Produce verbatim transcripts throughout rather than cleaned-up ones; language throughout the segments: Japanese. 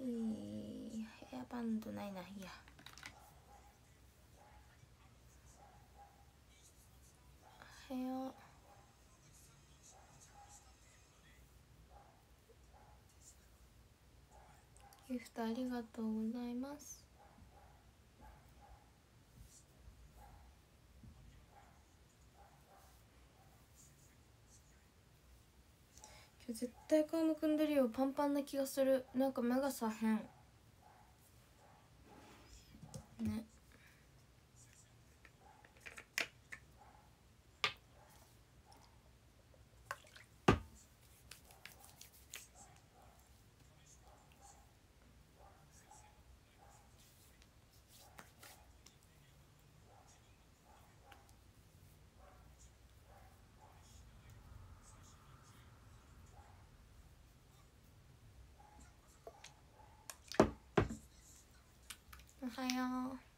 いヘアバンドないな。いいや。ヘアギフトありがとうございます。今日絶対顔むくんでるよ。パンパンな気がする。なんか目がさへんね。おはよう。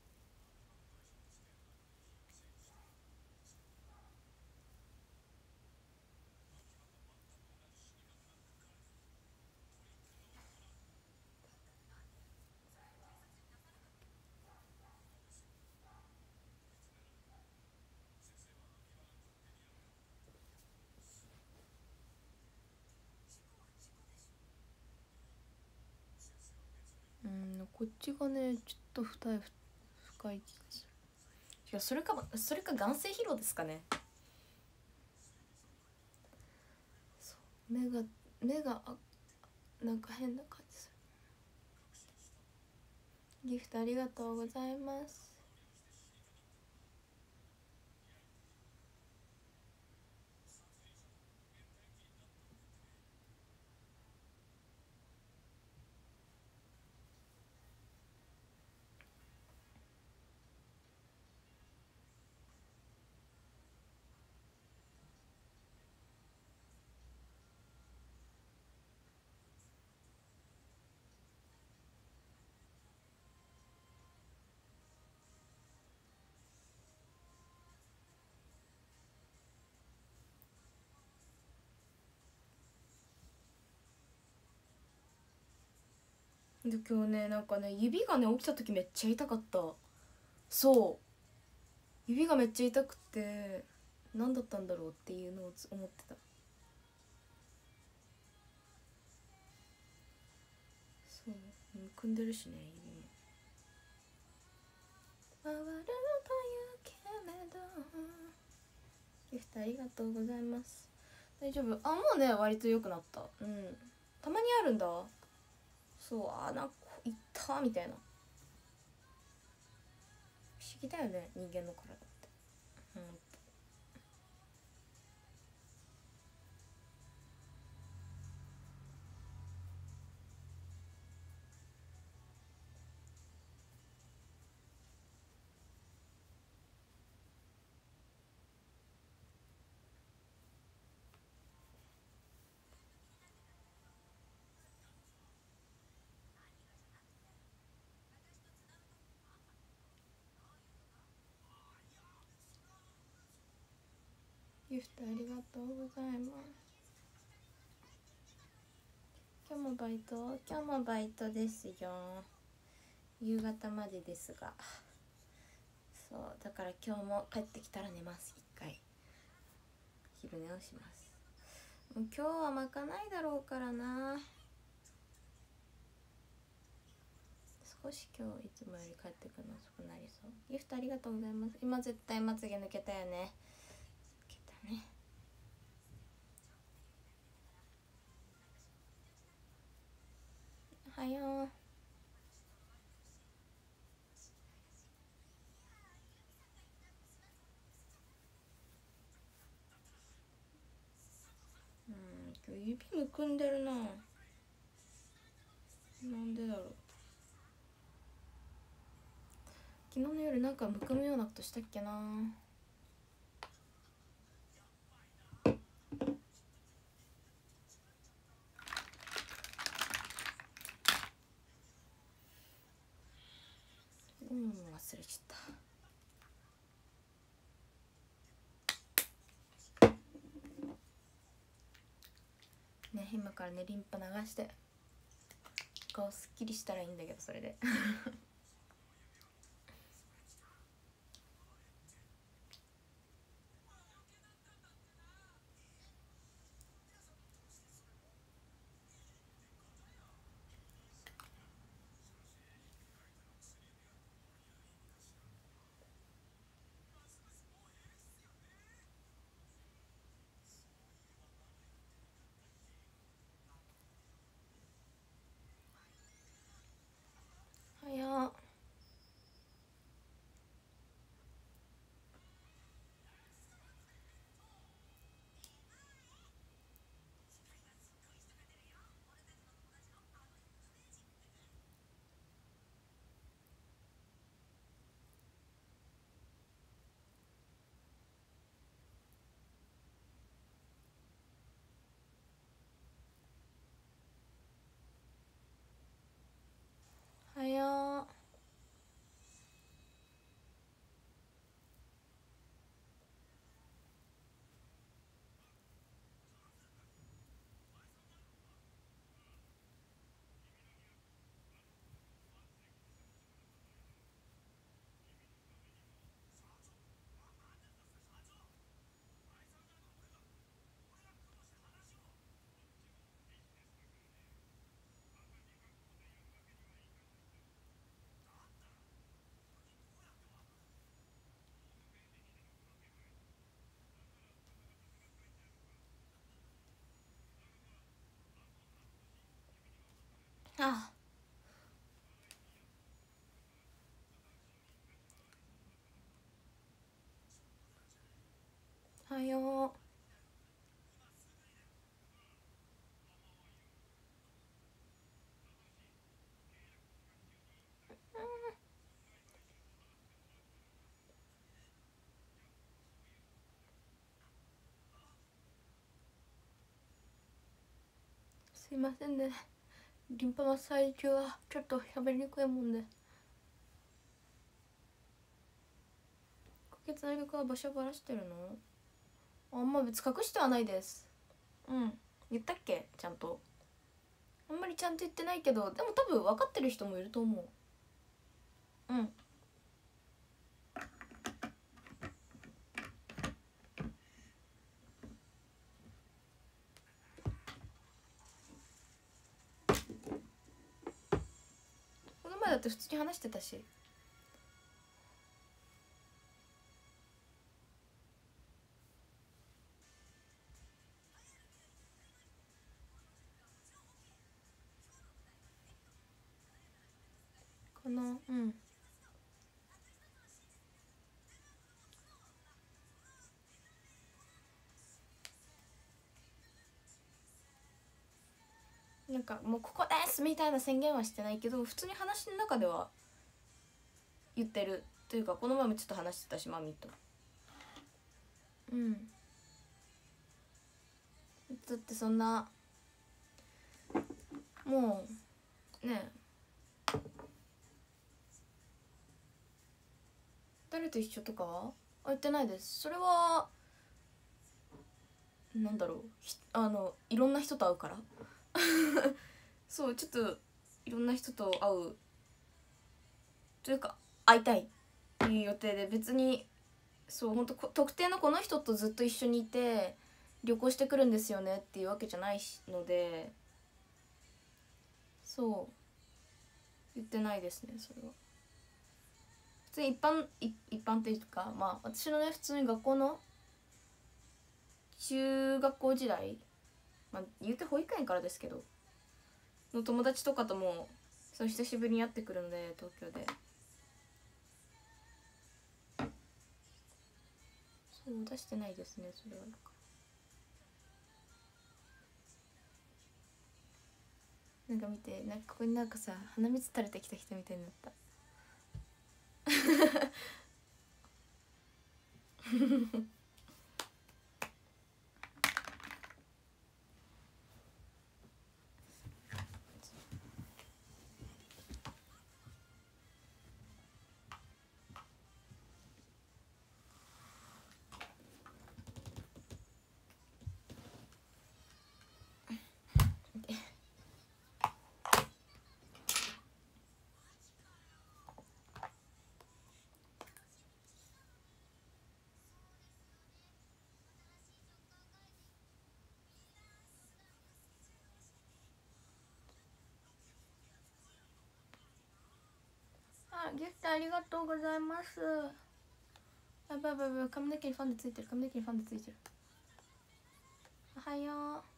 うん、こっちがねちょっと二重深い気がする。いや、それかそれか眼性疲労ですかね。そう目が目があなんか変な感じする。ギフトありがとうございます。で今日ねなんかね指がね起きた時めっちゃ痛かった。そう指がめっちゃ痛くて何だったんだろうっていうのを思ってた。そうむくんでるしね指も。回るというけれど。ギフトありがとうございます。大丈夫。あもうね割と良くなった。うんたまにあるんだ。そうあなんかいったみたいな。不思議だよね人間の体って。うんギフトありがとうございます。今日もバイト今日もバイトですよ。夕方までですが。そうだから今日も帰ってきたら寝ます。一回昼寝をします。もう今日はまかないだろうからな。少し今日いつもより帰ってくるの遅くなりそう。ギフトありがとうございます。今絶対まつげ抜けたよね。抜けたね。おはよう。うん今日指むくんでるな。なんでだろう。昨日の夜なんかむくむようなことしたっけな。うん忘れちゃったね。今からねリンパ流して顔すっきりしたらいいんだけど、それで早っ。早っ。あ早っ。すいませんね、リンパマッサージ中はちょっと喋りにくいもんで。血の力は場所ばらしてるの？あんま別に隠してはないです。うん、言ったっけちゃんと。あんまりちゃんと言ってないけど、でも多分分かってる人もいると思う。うん。この前だって普通に話してたし。かな。うん。なんかもうここですみたいな宣言はしてないけど、普通に話の中では言ってるというか、この前もちょっと話してたし、マミと。うん。だってそんなもうね、誰と一緒とかはあ言ってないです。それはなんだろう、あのいろんな人と会うからそうちょっといろんな人と会うというか会いたいっていう予定で、別にそう本当特定のこの人とずっと一緒にいて旅行してくるんですよねっていうわけじゃないので、そう言ってないですね。それは普通に一般一一般っていうか、まあ私のね普通に学校の中学校時代、まあ言うて保育園からですけどの友達とかともそう久しぶりに会ってくるので、東京で。そう出してないですね、それは。なんか見て、なんかここになんかさ鼻水垂れてきた人みたいになったあ、ギフトありがとうございます。やばいやばいやばい、髪の毛にファンデついてる、髪の毛にファンデついてる。おはよう。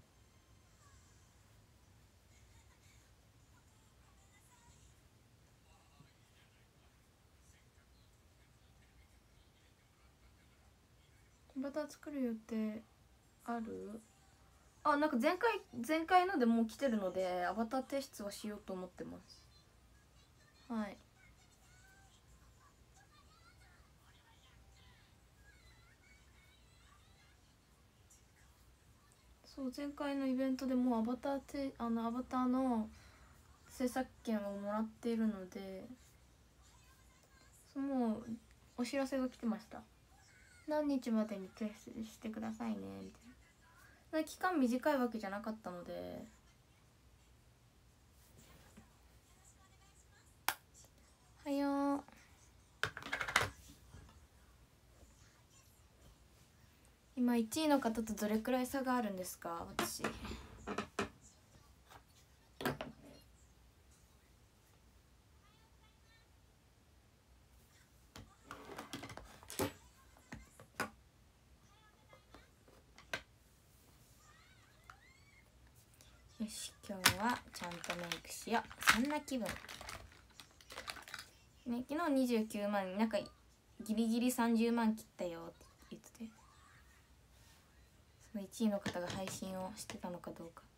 バター作る予定ある？あ、なんか前回前回のでもう来てるのでアバター提出はしようと思ってます。はい。そう、前回のイベントでもうアバターてあのアバターの制作権をもらっているので、もうお知らせが来てました。何日までに提出してくださいねみたいな。期間短いわけじゃなかったので。はよう。今いちいの方とどれくらい差があるんですか？私よし、今日はちゃんとメイクしよう。そんな気分ね。昨日にじゅうきゅうまん、なんかギリギリさんじゅうまん切ったよって言ってて、そのいちいの方が配信をしてたのかどうか。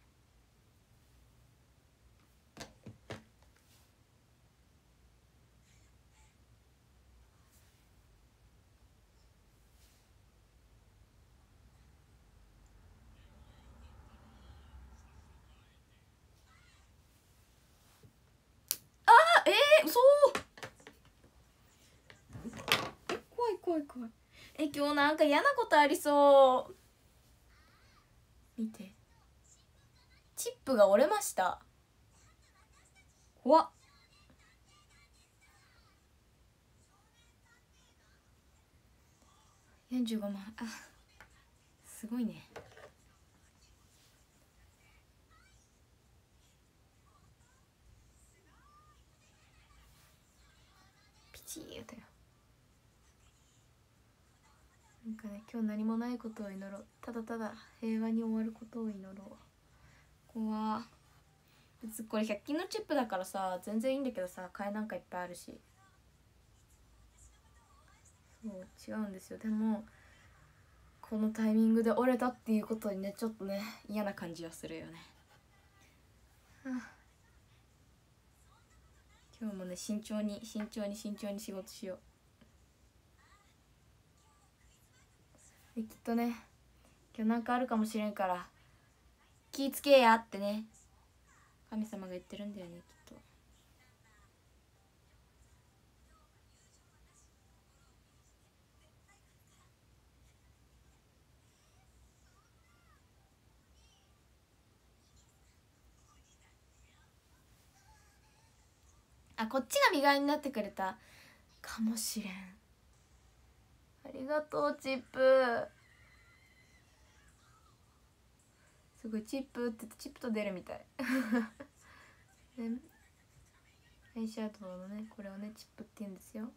あー、えー、嘘ー。え、怖い怖い怖い。え、今日なんか嫌なことありそう。見て、チップが折れました。怖っ。よんじゅうごまん。あ、すごいね。ピチーだよ。なんかね、今日何もないことを祈ろう。ただただ平和に終わることを祈ろう。怖っ。別にこれひゃく均のチップだからさ全然いいんだけどさ、替えなんかいっぱいあるし。そう違うんですよ。でもこのタイミングで折れたっていうことにね、ちょっとね嫌な感じはするよね。はあ、今日もね慎重に慎重に慎重に仕事しよう。できっとね今日なんかあるかもしれんから気ぃつけやってね神様が言ってるんだよね、きっと。あ、こっちが身代わりになってくれたかもしれん。ありがとうチップ。すごいチップって言ってチップと出るみたい。ね、アイシャドウのねこれをねチップって言うんですよ。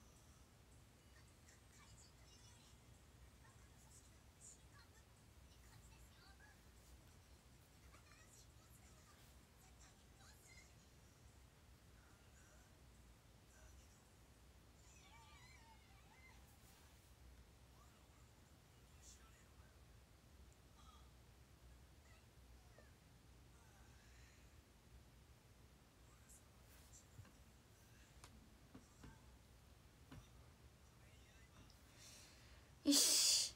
よし。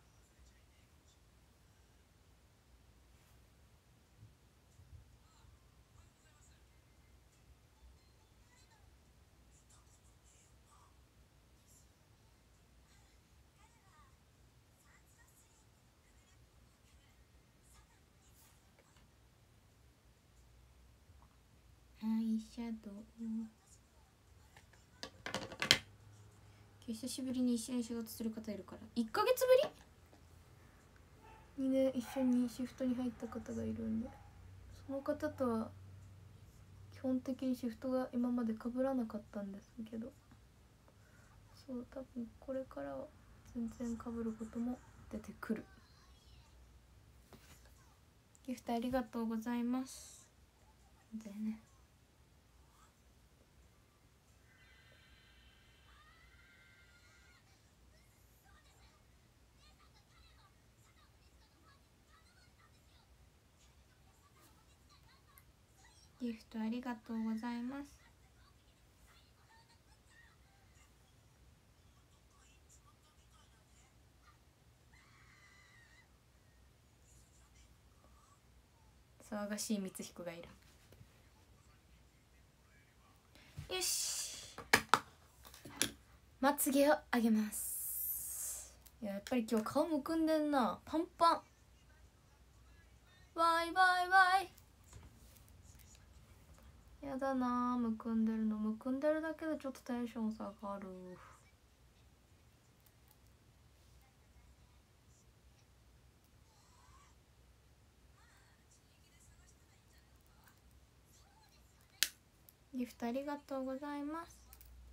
アイシャドウ。久しぶりに一緒に仕事する方いるから、いっかげつぶりにね一緒にシフトに入った方がいるんで、その方とは本的にシフトが今まで被らなかったんですけど、そう多分これからは全然被ることも出てくる。ギフトありがとうございます。でね、ギフトありがとうございます。騒がしい光彦がいる。よし、まつげをあげます。いや、やっぱり今日顔むくんでんな、パンパン。わいわいわい、やだな、むくんでるの。むくんでるだけでちょっとテンション下がる。ギフトありがとうございます。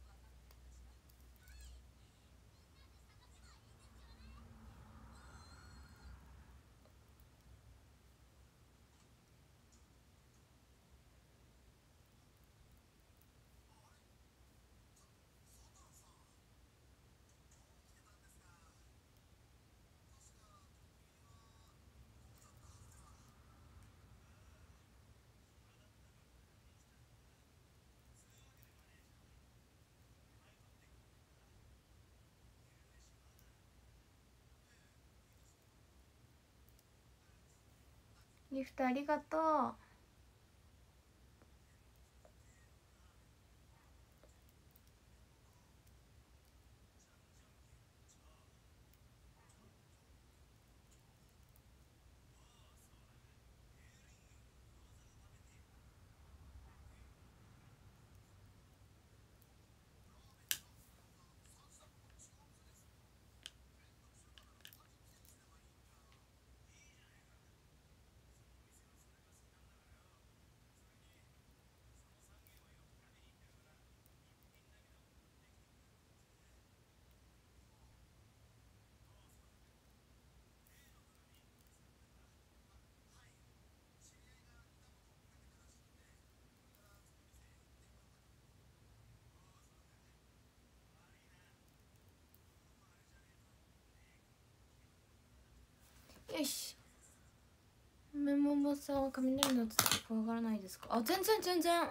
ギフトありがとう。よし、メモボさんは雷の音とか怖がらないですか？あ、全然全然。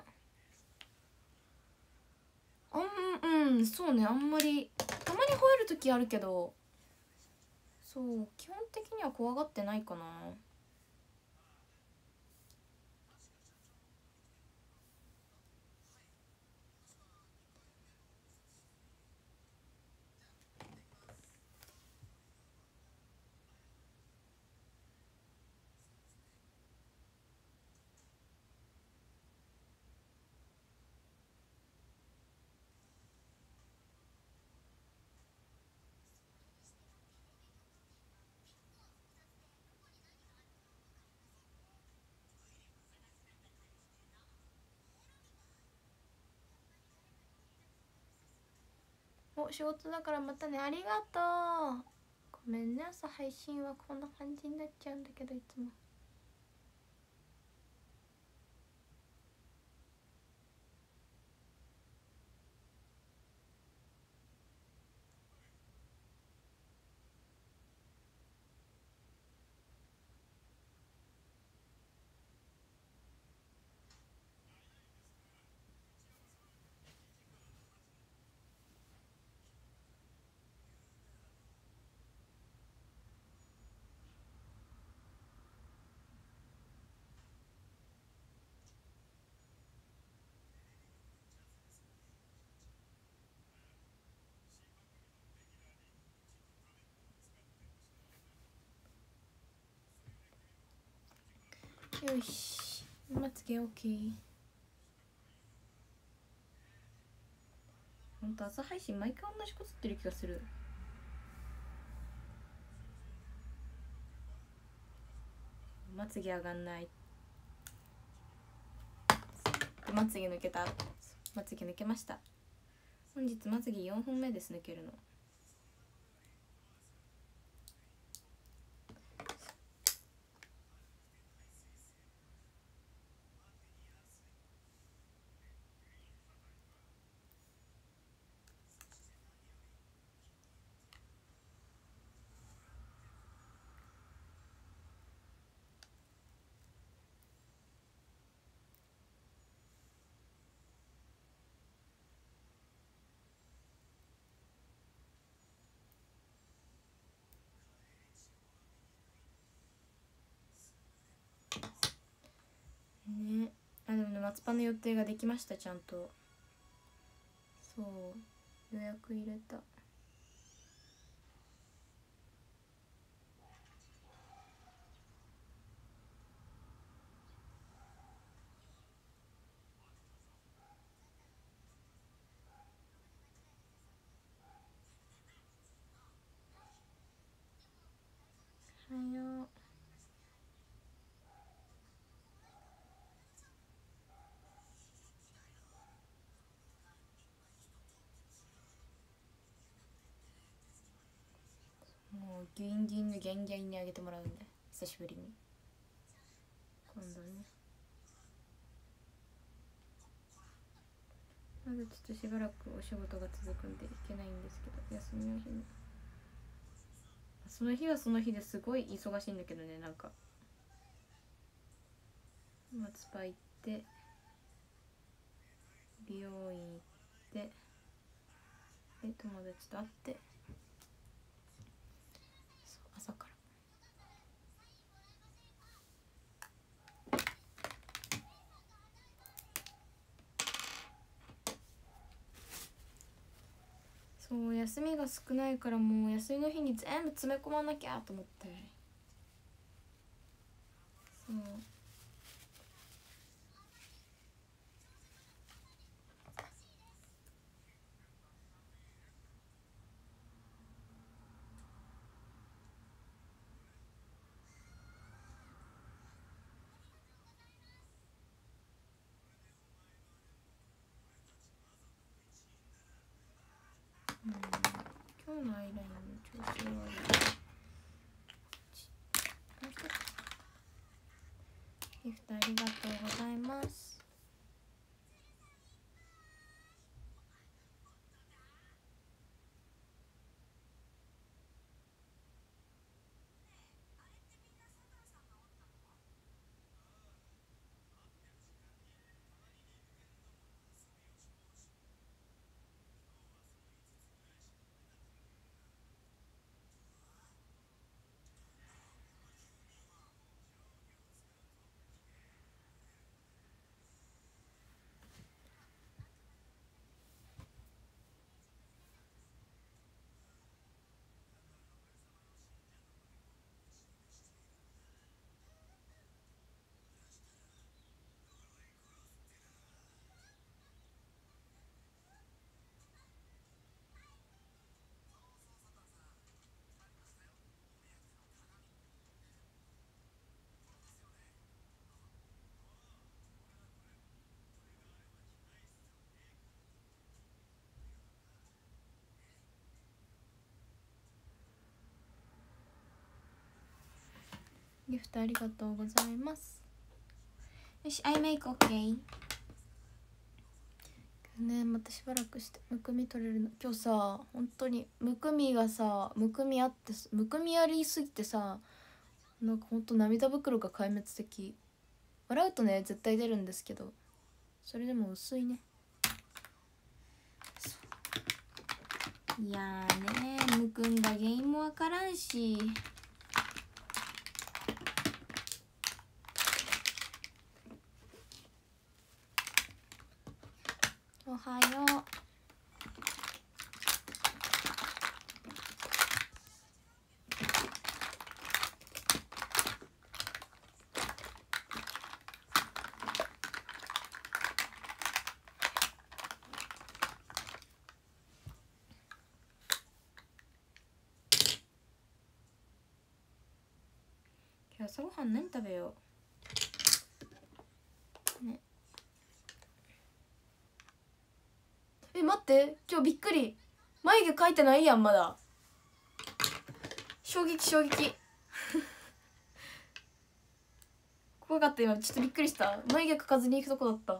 あんうんそうね、あんまりたまに吠える時あるけど、そう基本的には怖がってないかな。お、仕事だからまたね、ありがとう。ごめんね、朝配信はこんな感じになっちゃうんだけど、いつも。よし、まつげ OK。 ほんと朝配信毎回同じこと言ってる気がする。まつげ上がんない。 でまつげ抜けた。まつげ抜けました。本日まつげよんほんめです。抜けるのね。あ、でもね、松パンの予定ができました。ちゃんとそう予約入れた。おはよう。もうギンギンのギャンギャンにあげてもらうんで、久しぶりに今度ね。まだちょっとしばらくお仕事が続くんでいけないんですけど、休みの日にその日はその日ですごい忙しいんだけどね。なんか松葉行って美容院行ってで友達と会って、そう朝からそう休みが少ないから、もう休みの日に全部詰め込まなきゃと思って。そううん、今日のアイラインの調子が悪い。ギフトありがとうございます。ギフトありがとうございます。よし、アイメイクオッケーね。またしばらくしてむくみ取れるの。今日さ本当にむくみがさむくみあってむくみありすぎてさ、なんかほんと涙袋が壊滅的。笑うとね絶対出るんですけど、それでも薄いね。いやーねー、むくんだ原因もわからんし。おはよう。今日朝ごはん何食べようね。 待って、今日びっくり、眉毛描いてないやんまだ。衝撃衝撃怖かった今、ちょっとびっくりした。眉毛描かずに行くとこだった。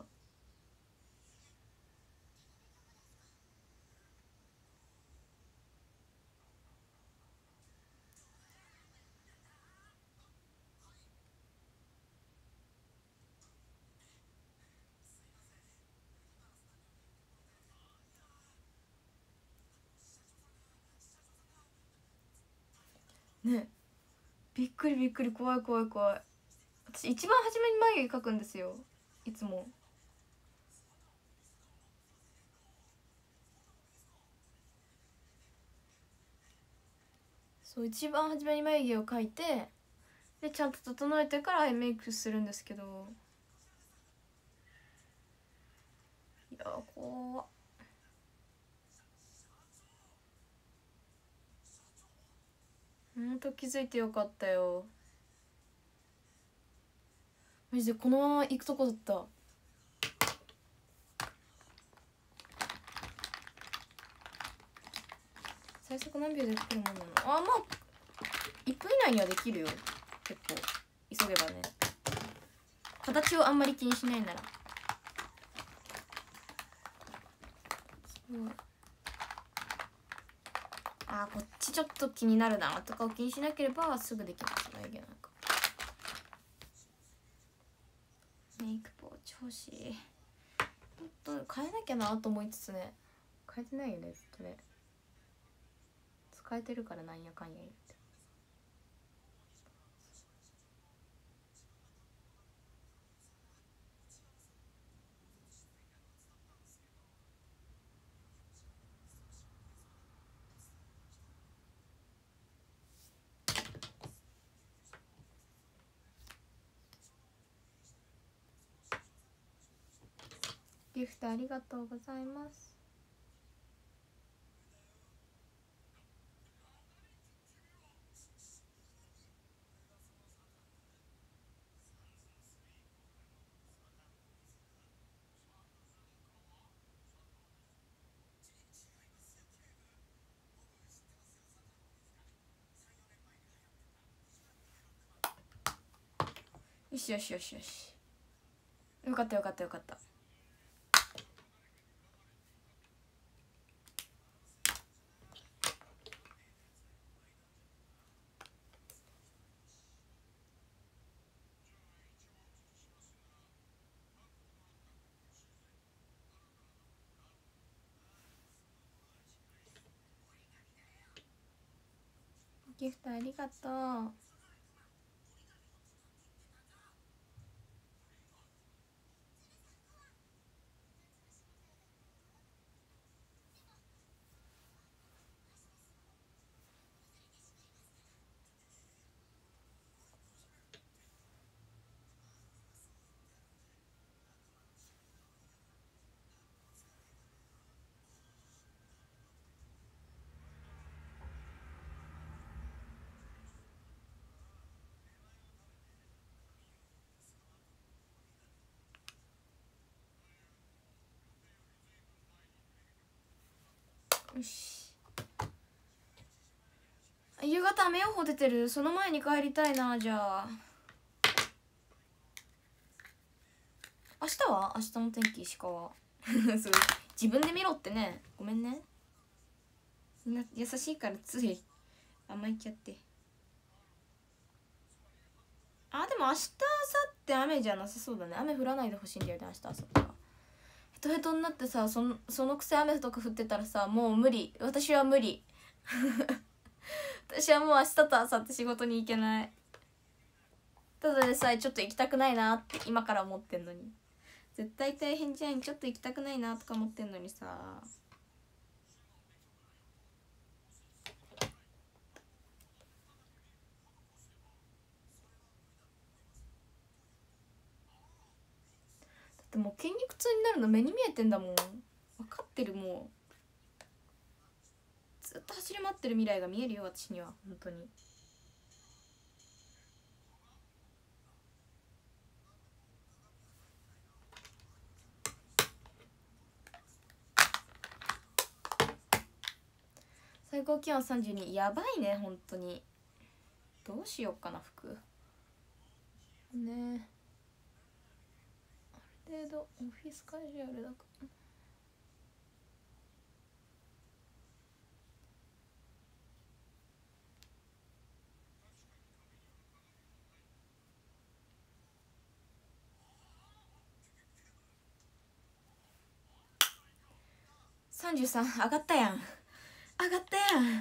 ね、びっくりびっくり、怖い怖い怖い。私一番初めに眉毛描くんですよ、いつも。そう、一番初めに眉毛を描いて、でちゃんと整えてからアイメイクするんですけど、いや怖っ。ほんと気づいてよかったよ。マジでこのまま行くとこだった。最速何秒で作るものなの？あ、まあいっぷん以内にはできるよ。結構急げばね、形をあんまり気にしないなら。そう、あーこっちちょっと気になるなとかを気にしなければすぐできます。眉毛なんかメイクポーチ欲しい。ほんと変えなきゃなと思いつつね、変えてないよねずっとね。使えてるからなんやかんや言って。ギフトありがとうございます。よしよしよしよし、よかったよかったよかった。ギフトありがとう。よし、夕方雨予報出てる。その前に帰りたいな。じゃあ明日は明日の天気石川そう自分で見ろってね。ごめんね、みんな優しいからつい甘えちゃって。あ、でも明日明後日雨じゃなさそうだね。雨降らないでほしいんだよね、明日明後日は。ヘトヘトになってさ、そのそのくせ雨とか降ってたらさ、もう無理。私は無理私はもう明日と明後日仕事に行けない。ただでさえちょっと行きたくないなって今から思ってんのに、絶対大変じゃん。ちょっと行きたくないなとか思ってんのにさ。だってもう筋肉痛になるの目に見えてんだもん。分かってる。もうずっと走り回ってる未来が見えるよ私には。本当に最高気温さんじゅうに。やばいね本当に。どうしよっかな服ね。ある程度オフィスカジュアルだから。さんじゅうさん上がったやん上がったやん上が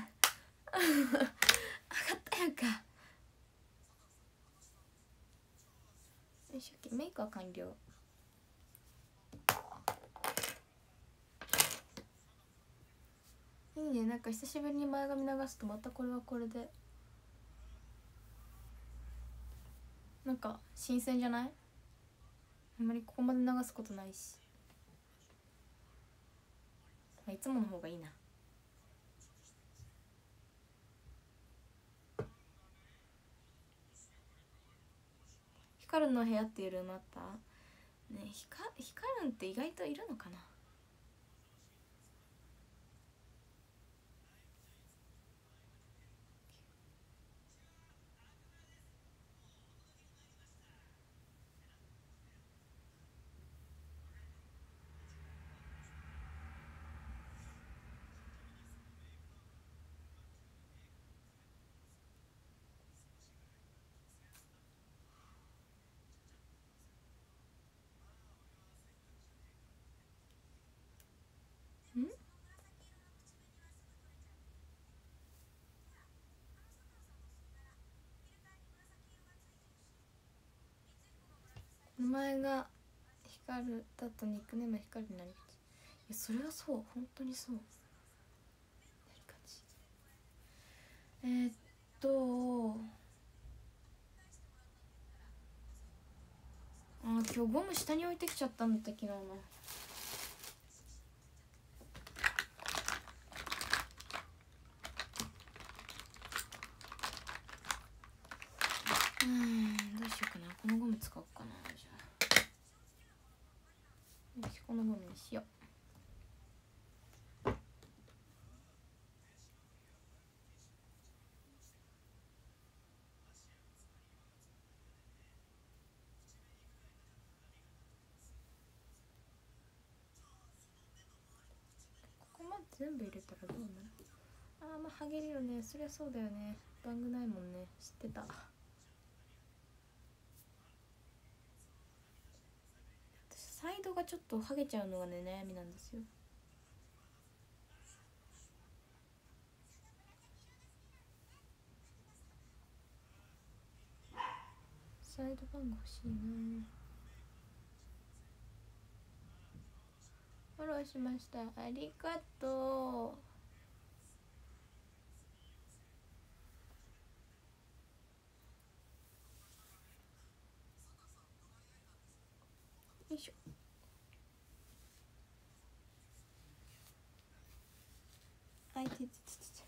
ったやんか。よし、メイクは完了。いいね、なんか久しぶりに前髪流すとまたこれはこれでなんか新鮮じゃない？あんまりここまで流すことないし、まあ、いつもの方がいいな。ヒカルンの部屋っていうルームあったね。ヒカヒカルンって意外といるのかな。ん名前がヒカルだとニックネームヒカルになりがち。いやそれはそう、本当にそうなりがち。えー、っとあ今日ゴム下に置いてきちゃったんだった昨日の。うんどうしようかな。このゴム使おうかな。じゃあよしこのゴムにしよう。ここまで全部入れたらどうなる？あーまあ剥げるよね。そりゃそうだよね。バングないもんね。知ってた。私サイドがちょっと剥げちゃうのがね悩みなんですよ。サイドバング欲しいな。フォローしました。ありがとう。よいしょ。あいててててて。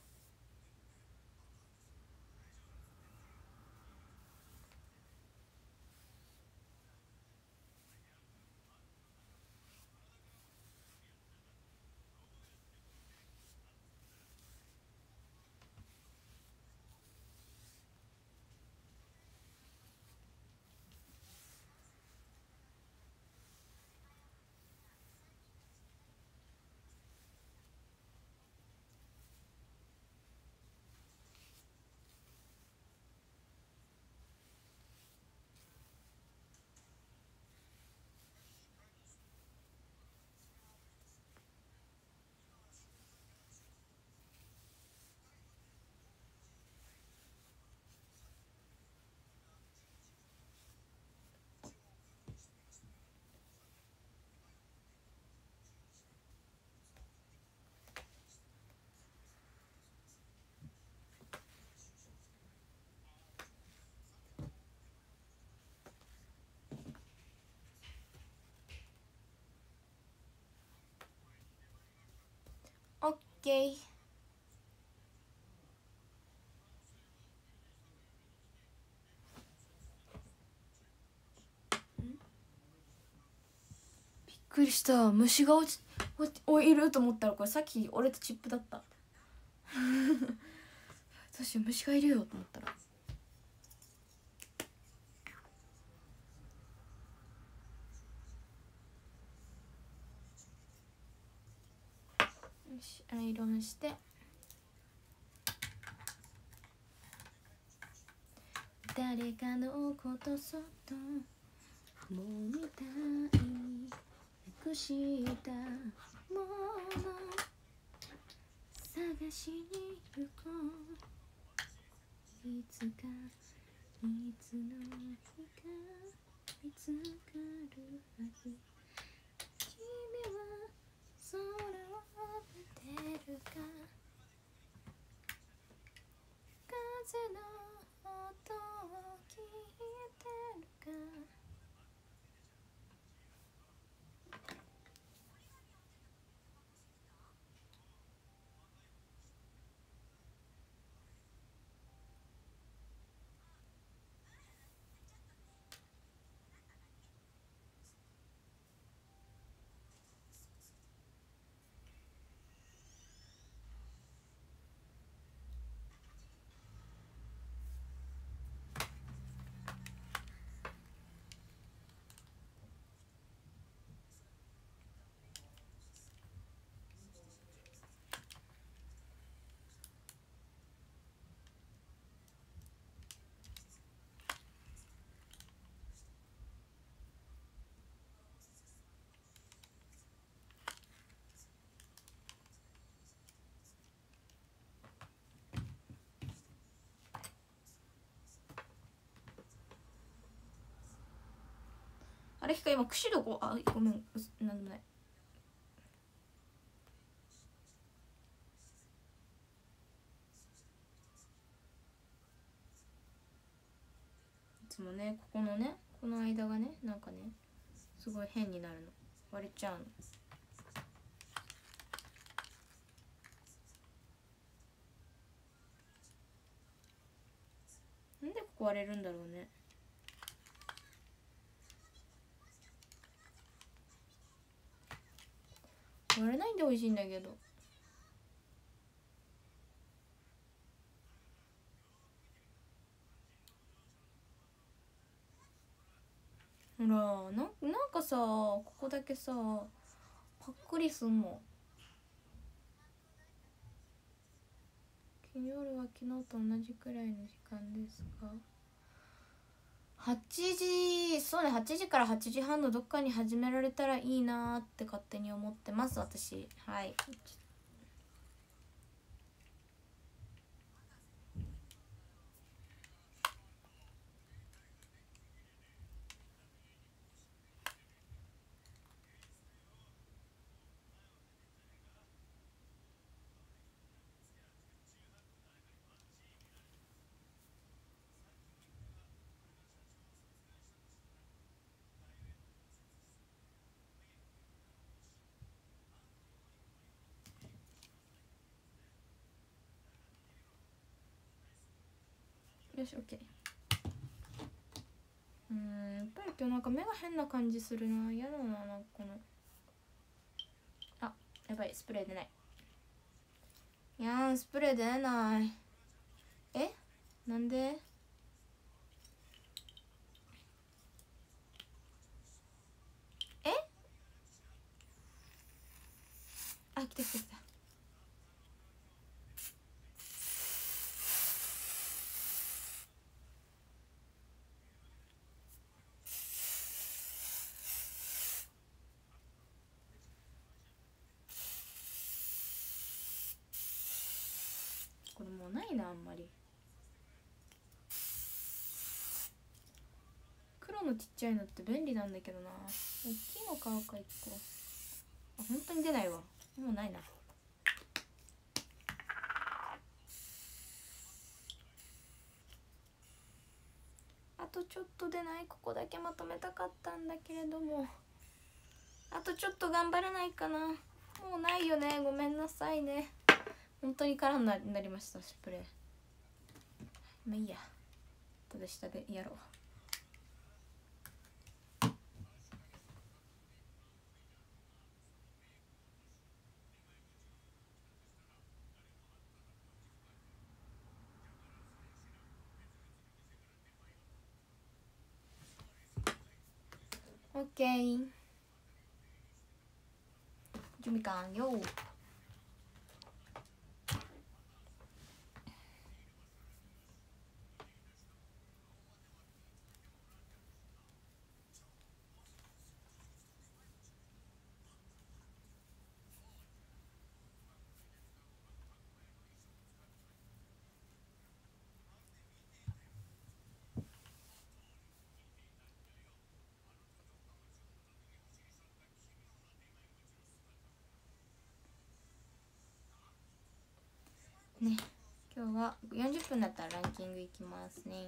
オッケー。びっくりした。虫が落ちおいると思ったらこれさっき折れたチップだった。 どうしよう虫がいるよと思ったら、よしアイロンして、誰かのことそっともみたいなくしたもの探しに行こう、いつかいつの日か見つかる日、君は空を見てるか、風の音を聞いてるか、あれひか今串どこ、あごめんなんでもない。いつもねここのねこの間がねなんかねすごい変になるの、割れちゃうの。なんでここ割れるんだろうね。割れないんで美味しいんだけど。ほらな、なんかさここだけさパックリすんもん。昨日は昨日と同じくらいの時間ですか。はちじ、そうねはちじからはちじはんのどっかに始められたらいいなって勝手に思ってます私。はい、よし OK。 うーんやっぱり今日なんか目が変な感じするな、嫌だな、なんかこのあやばいスプレー出ない。いやースプレー出ない。えなんで。えあ来た来た来た。これもうないなあんまり。黒のちっちゃいのって便利なんだけどな。大きいの買うかいっこ。あ本当に出ないわ、もうないな。あとちょっと出ない。ここだけまとめたかったんだけれども、あとちょっと頑張れないかな。もうないよね、ごめんなさいね。本当に空になりましたスプレー。まあいいや、後で下でやろう。 オッケー、準備完了。ね、今日はよんじゅっぷんだったらランキングいきますね。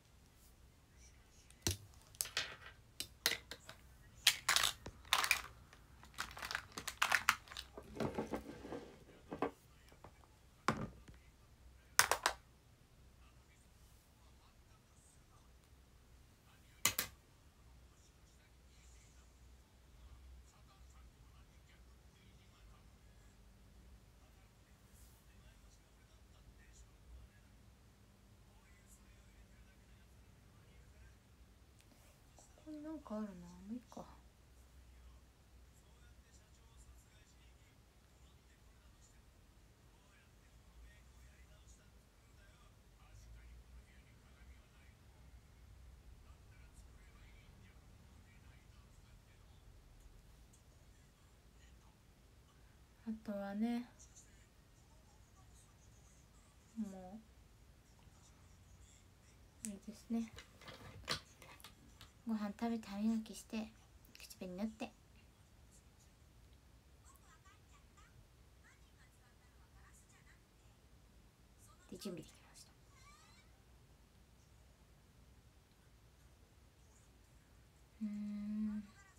これなんかあるな、もういいか。あとはね、もういいですね。ご飯食べて歯磨きして口紅塗ってで準備できました。うーん、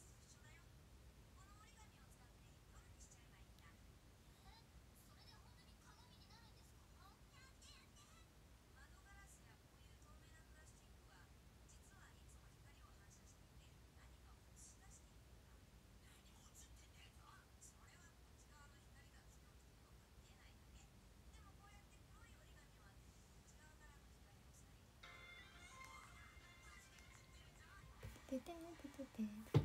ててててて。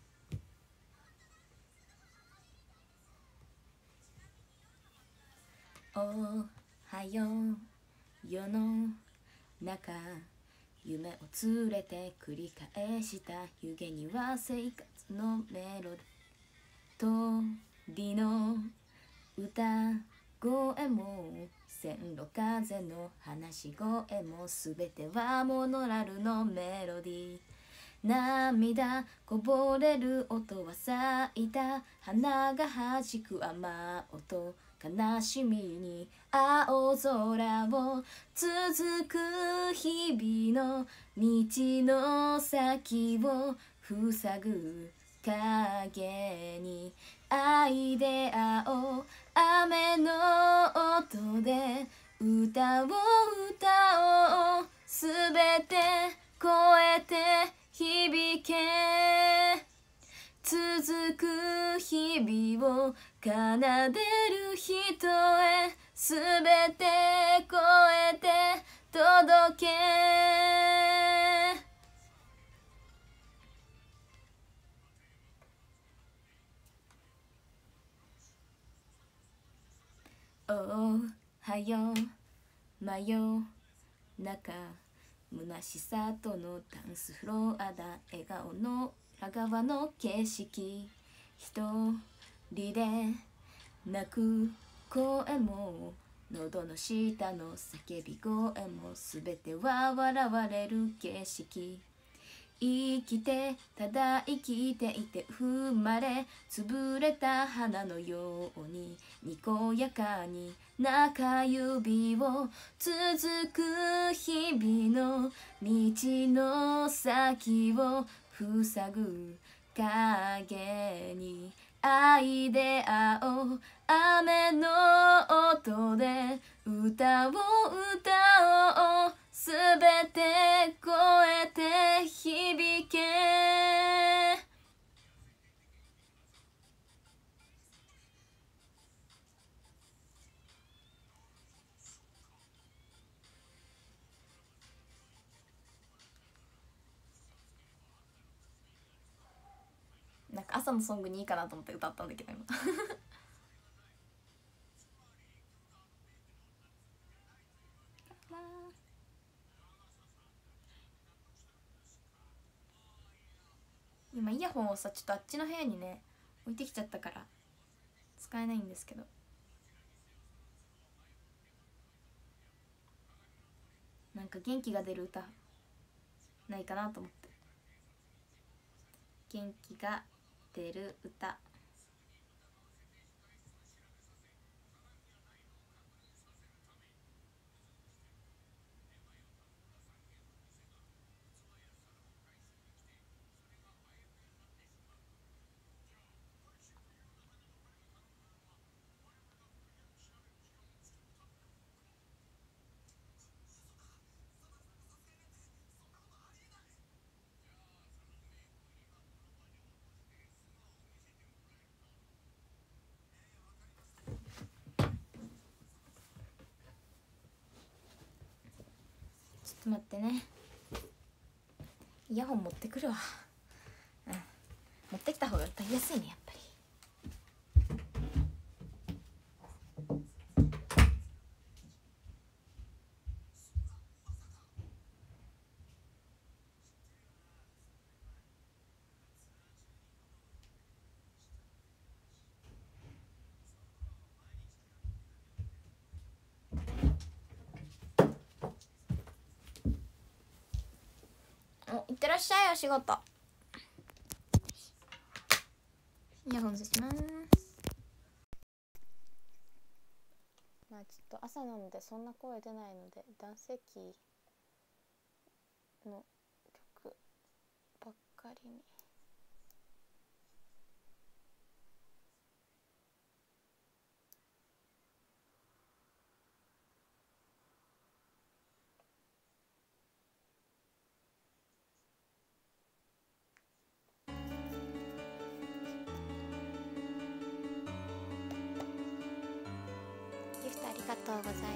おはよう世の中、夢を連れて繰り返した湯気には生活のメロディの歌声も線路風の話し声もすべてはモノラルのメロディー。涙こぼれる音は咲いた花が弾く雨音、悲しみに青空を続く日々の道の先を塞ぐ影に愛で会おう、雨の音で歌を歌おう、すべて超えて響け、続く日々を奏でる人へ、すべて超えて届け。おはよう真夜中、虚しさとのダンスフロアだ、笑顔の裏側の景色、一人で泣く声も喉の下の叫び声もすべては笑われる景色、生きてただ生きていて踏まれ潰れた花のようににこやかに中指を続く日々の道の先を塞ぐ影に愛で会おう、雨の音で歌を歌おう、すべて超えて響け。 朝のソングにいいかなと思って歌ったんだけど今今イヤホンをさちょっとあっちの部屋にね置いてきちゃったから使えないんですけど、なんか元気が出る歌ないかなと思って。元気が出る歌、ちょっと待ってね、イヤホン持ってくるわ。うん、持ってきた方が歌いやすいねやっぱり。お、いってらっしゃいお仕事。イヤホンします。まあちょっと朝なのでそんな声出ないので男性キーの曲ばっかりに。ギフトありがとうございます。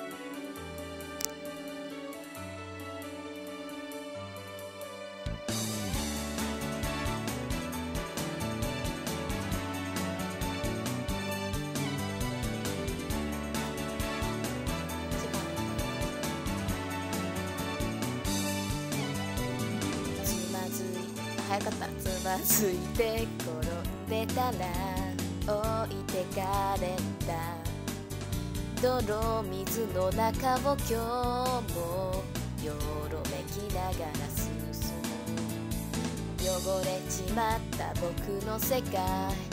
つまずい早かった。つまずいて転んでたら置いてかれた泥水の中を今日もよろめきながら進む。汚れちまった僕の世界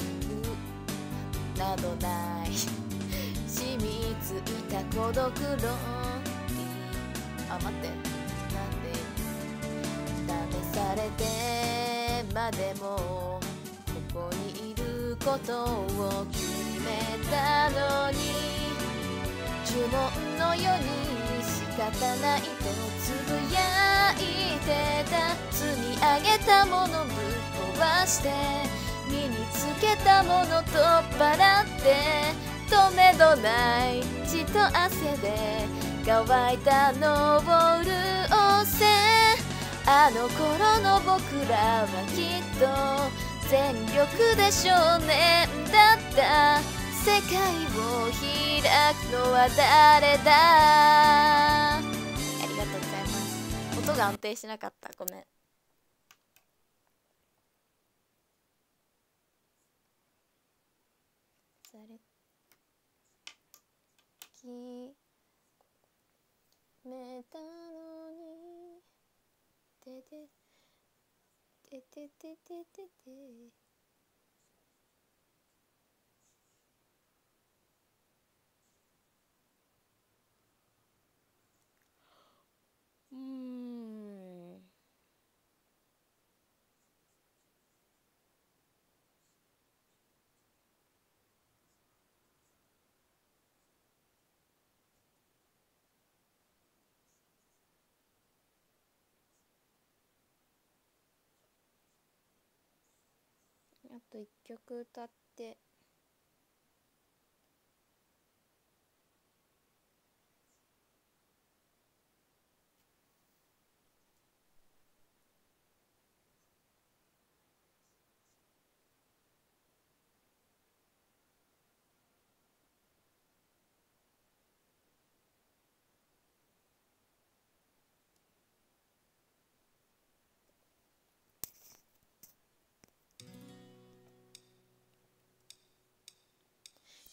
などない染みついた孤独論理。あ、待って、なんで試されてまでもここにいることを決めたのに、呪文のように仕方ないとつぶやいてた。積み上げたものぶっ壊して身につけたもの取っ払って止めどない血と汗で乾いたのを潤せ。あの頃の僕らはきっと全力で少年だった。世界を開くのは誰だ。ありがとうございます。音が安定しなかった、ごめん。それ決めたのにてててててててて。うーん、あと一曲歌って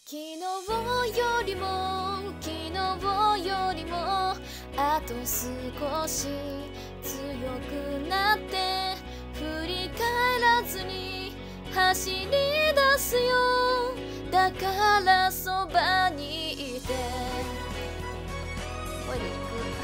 昨日よりも昨日よりもあと少し強くなって振り返らずに走り出すよ。だからそばにいて声でいく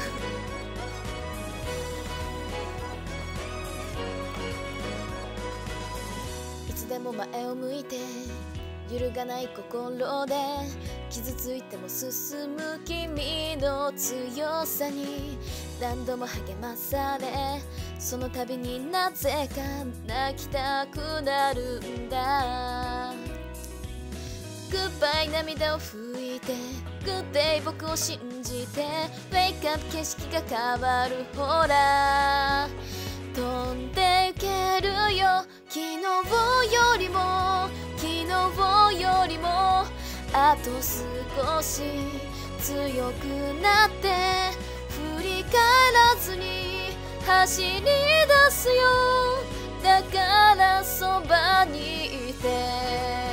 いつでも前を向いて揺るがない心で傷ついても進む君の強さに何度も励まされその度になぜか泣きたくなるんだ。グッバイ涙を拭いてグッデイ僕を信じてウェイクアップ景色が変わるほら飛んでゆけるよ。昨日よりも昨日よりもあと少し強くなって振り返らずに走り出すよ。だからそばにいて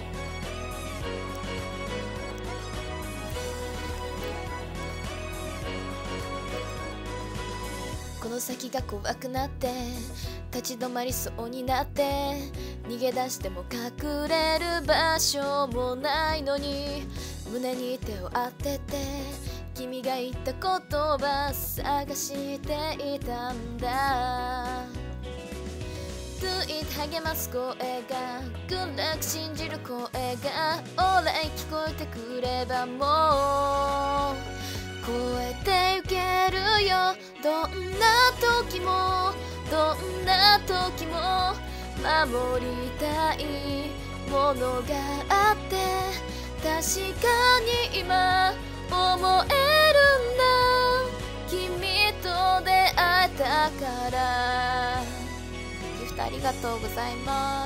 この先が怖くなって立ち止まりそうになって逃げ出しても隠れる場所もないのに胸に手を当てて君が言った言葉探していたんだ。Do it 励ます声が Good luck 信じる声がオーライ聞こえてくればもう超えてゆけるよ。どんな時もどんな時も守りたいものがあって確かに今思えるんだ。君と出会えたからギフトありがとうございます。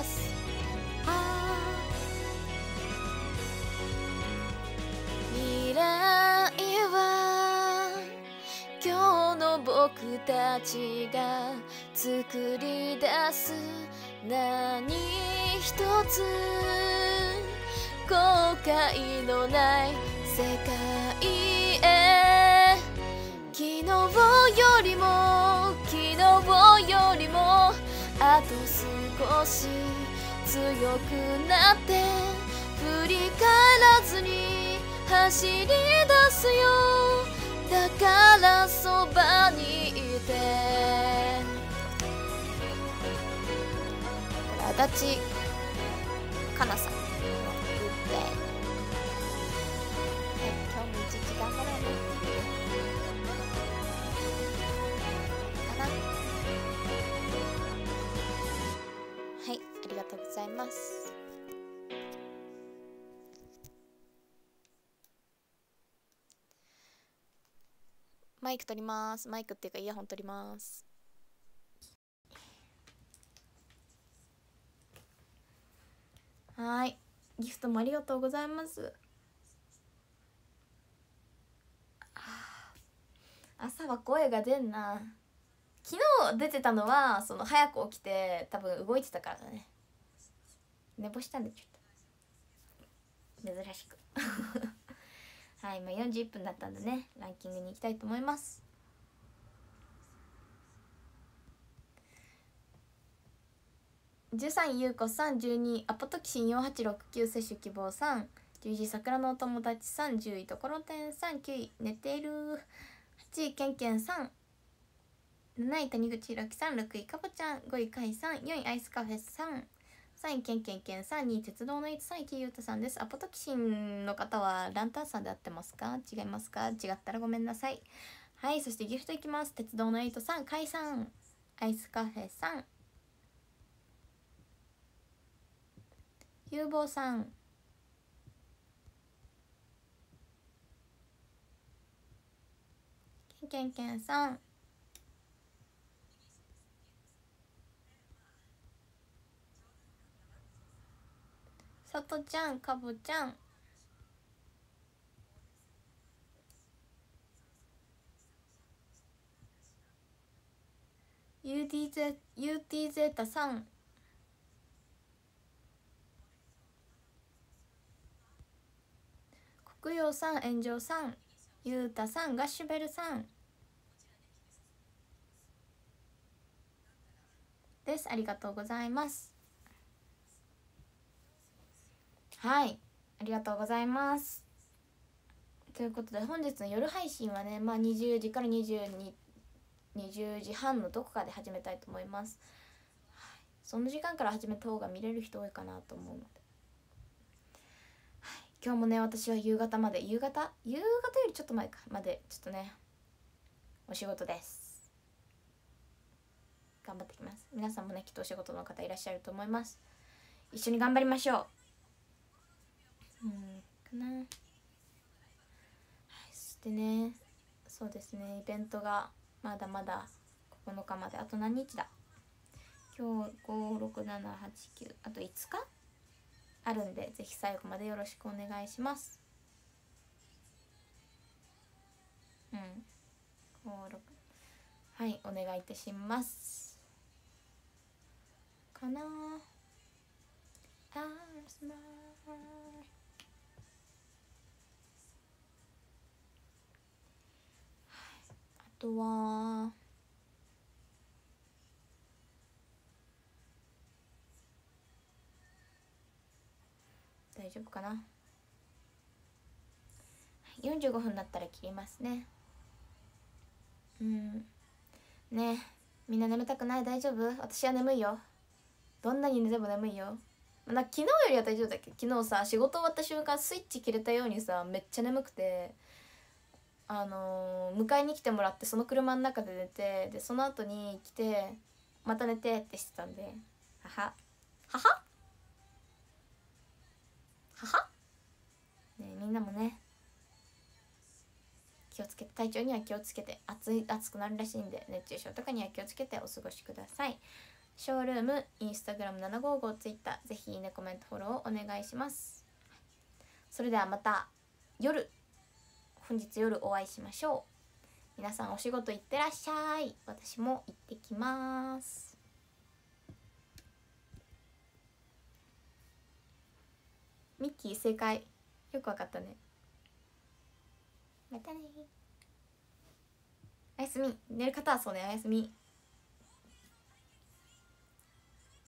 未来は今日の僕たちが作り出す何一つ後悔のない世界へ。昨日よりも昨日よりもあと少し強くなって振り返らずに走り出すよ。だからそばにいて足立かなさんのグッデイ、はい、今日も一日頑張ろうねかな。はい、ありがとうございます。マイク取ります。マイクっていうかイヤホン取ります。はい、ギフトもありがとうございます。朝は声が出んな。昨日出てたのはその早く起きて多分動いてたからだね。寝坊したんでちょっと珍しくはい、今よんじゅういっぷんだったんでね、ランキングに行きたいと思います。じゅうさんいゆうこさん、じゅうにいアポトキシンよんはちろくきゅう接種希望さん、じゅういちい桜のお友達さん、じゅういところてんさん、きゅうい寝ている、はちいけんけんさん、なない谷口ひろきさん、ろくいかぼちゃん、ごいかいさん、よんいアイスカフェさん、さんいけんけんけんさん、にい鉄道のいち、さんいきゆうたさんです。アポトキシンの方はランタンさんで合ってますか？違いますか？違ったらごめんなさい。はい、そしてギフトいきます。鉄道のいちさん、かいさん、アイスカフェさん、ゆうぼうさん、けんけんけんさん、さとちゃん、かぼちゃん、ユーティーゼータさん、 福陽さん、炎上さん、ゆうたさん、ガッシュベルさんです。ありがとうございます。はい、ありがとうございます。ということで本日の夜配信はね、まあにじゅうじからにじゅうに、にじゅうじはんのどこかで始めたいと思います。はい、その時間から始めた方が見れる人多いかなと思うので、はい、今日もね私は夕方まで夕方夕方よりちょっと前かまでちょっとねお仕事です。頑張ってきます。皆さんもねきっとお仕事の方いらっしゃると思います。一緒に頑張りましょう。うんかな。はい、そしてね、そうですね、イベントがまだまだここのかまであと何日だ、今日ご、ろく、なな、はち、きゅう、あといつかあるんで、ぜひ最後までよろしくお願いします。うん、ご、ろく、はい、お願いいたしますかな。あすまあとは大丈夫かな。よんじゅうごふんだったら切りますね。うんね、みんな眠たくない？大丈夫？私は眠いよ。どんなに寝ても眠いよ。な昨日よりは大丈夫だけど、昨日さ仕事終わった瞬間スイッチ切れたようにさめっちゃ眠くて、あのー、迎えに来てもらってその車の中で寝て、でその後に来てまた寝てってしてたんで、ははははははね、みんなもね気をつけて、体調には気をつけて、暑い暑くなるらしいんで熱中症とかには気をつけてお過ごしください。ショールーム、インスタグラムななごーごー、ツイッター、ぜひいいねコメントフォローをお願いします。それではまた夜、本日夜お会いしましょう。皆さんお仕事行ってらっしゃい。私も行ってきます。ミッキー正解、よくわかったね。またね、おやすみ。寝る方はそうね、おやすみ。